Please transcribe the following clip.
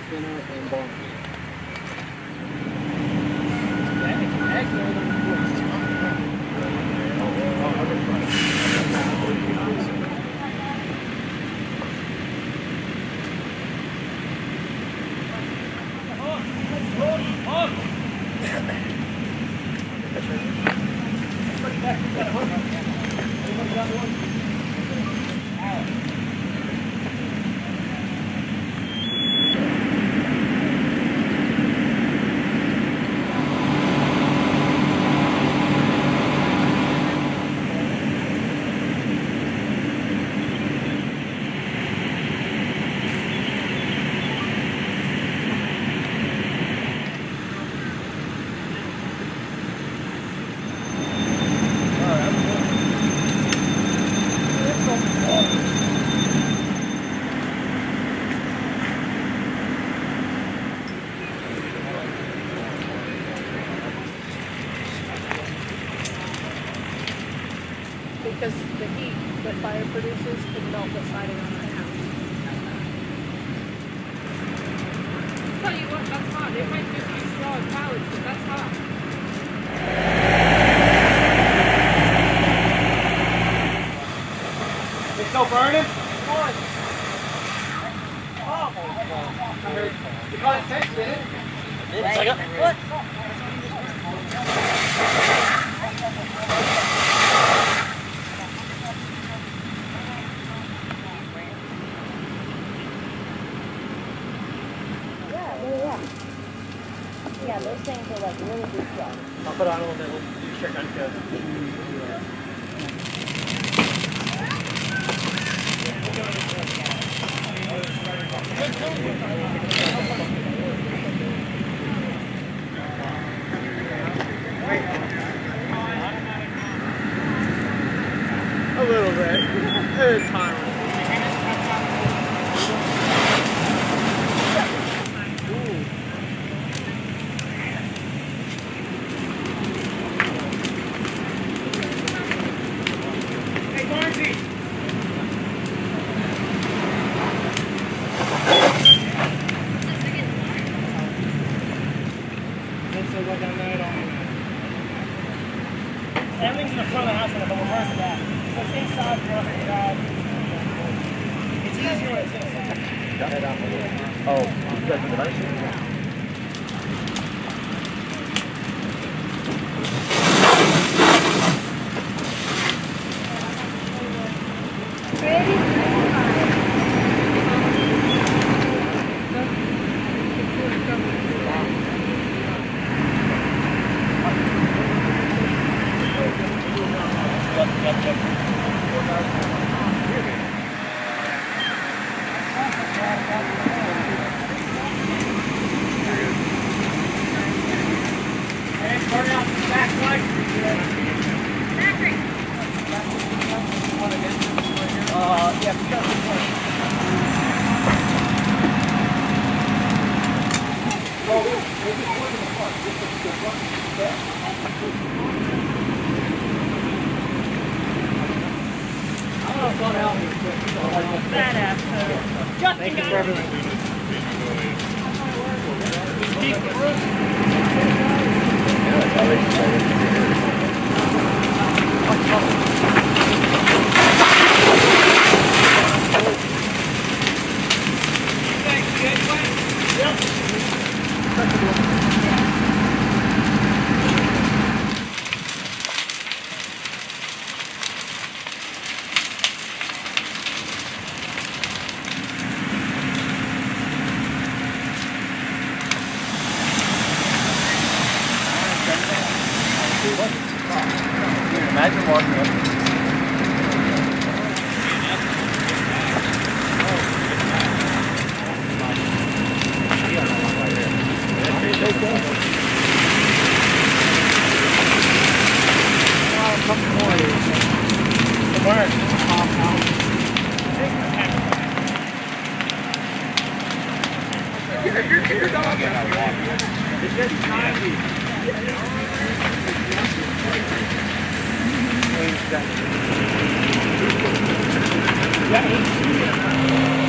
spinner, and bar. Because the heat that fire produces can melt the siding on our house. I'll tell you what, that's hot. It might just be straw and pallets, but that's hot. It's still burning? You caught it text, did it? What? Yeah, those things are like really good stuff. I'll put on a little bit. We'll do check on code. A little bit. At a time. Everything's in the front of the house and we'll reverse that. So it's inside for us to drive. It's easier when it's inside. Oh, you guys do the nice? Thank you for everything. Imagine walking up. Your dog it's just 90. Yeah,